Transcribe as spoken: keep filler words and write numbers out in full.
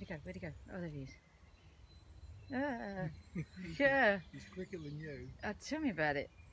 he go? Where'd he go? Oh, there he is. Uh, yeah. He's quicker than you. Uh, tell me about it.